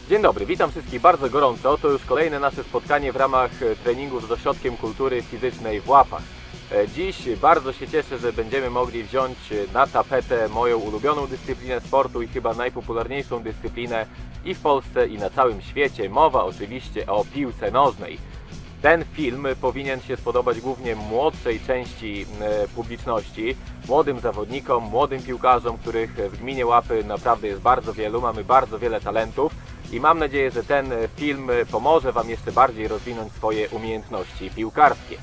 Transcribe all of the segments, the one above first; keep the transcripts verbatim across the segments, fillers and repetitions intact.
Dzień dobry, witam wszystkich bardzo gorąco. To już kolejne nasze spotkanie w ramach treningu z Ośrodkiem Kultury Fizycznej w Łapach. Dziś bardzo się cieszę, że będziemy mogli wziąć na tapetę moją ulubioną dyscyplinę sportu i chyba najpopularniejszą dyscyplinę i w Polsce, i na całym świecie. Mowa oczywiście o piłce nożnej. Ten film powinien się spodobać głównie młodszej części publiczności, młodym zawodnikom, młodym piłkarzom, których w gminie Łapy naprawdę jest bardzo wielu, mamy bardzo wiele talentów i mam nadzieję, że ten film pomoże Wam jeszcze bardziej rozwinąć swoje umiejętności piłkarskie.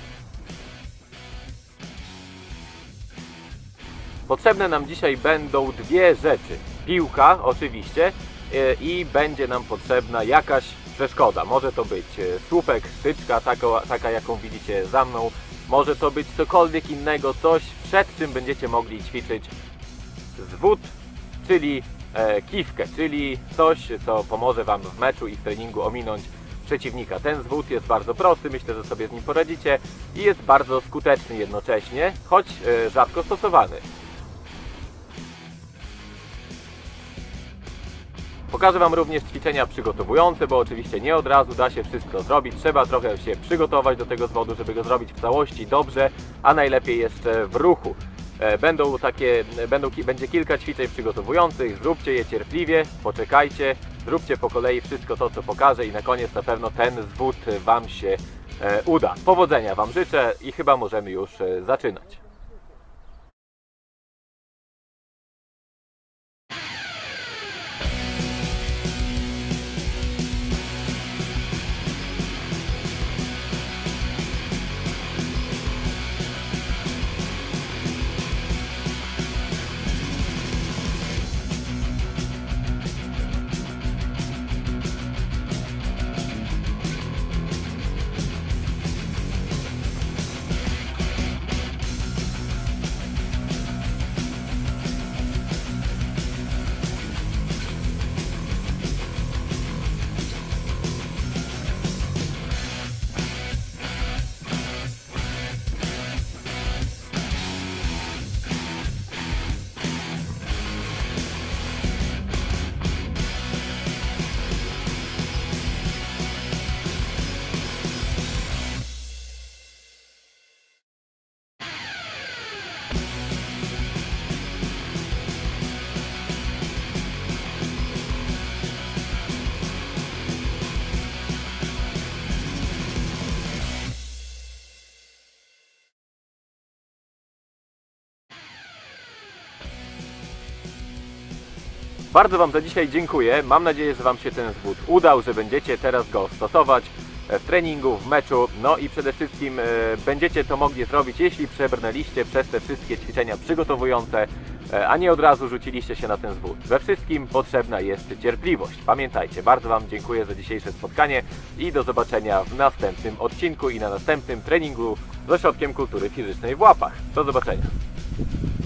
Potrzebne nam dzisiaj będą dwie rzeczy. Piłka oczywiście i będzie nam potrzebna jakaś przeszkoda. Może to być słupek, styczka, taka, taka jaką widzicie za mną. Może to być cokolwiek innego, coś przed czym będziecie mogli ćwiczyć zwód, czyli e, kiwkę, czyli coś, co pomoże Wam w meczu i w treningu ominąć przeciwnika. Ten zwód jest bardzo prosty, myślę, że sobie z nim poradzicie i jest bardzo skuteczny jednocześnie, choć e, rzadko stosowany. Pokażę Wam również ćwiczenia przygotowujące, bo oczywiście nie od razu da się wszystko zrobić. Trzeba trochę się przygotować do tego zwodu, żeby go zrobić w całości dobrze, a najlepiej jeszcze w ruchu. Będą takie, będą, będzie kilka ćwiczeń przygotowujących, zróbcie je cierpliwie, poczekajcie, zróbcie po kolei wszystko to, co pokażę i na koniec na pewno ten zwód Wam się uda. Powodzenia Wam życzę i chyba możemy już zaczynać. Bardzo Wam za dzisiaj dziękuję. Mam nadzieję, że Wam się ten zwód udał, że będziecie teraz go stosować w treningu, w meczu. No i przede wszystkim e, będziecie to mogli zrobić, jeśli przebrnęliście przez te wszystkie ćwiczenia przygotowujące, e, a nie od razu rzuciliście się na ten zwód. We wszystkim potrzebna jest cierpliwość. Pamiętajcie, bardzo Wam dziękuję za dzisiejsze spotkanie i do zobaczenia w następnym odcinku i na następnym treningu z Ośrodkiem Kultury Fizycznej w Łapach. Do zobaczenia.